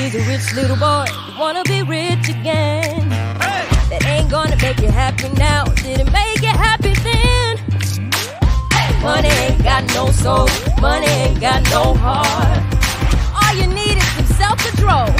he's a rich little boy, you wanna be rich again. That ain't gonna make you happy now, didn't make you happy then. Money ain't got no soul, money ain't got no heart. All you need is some self-control.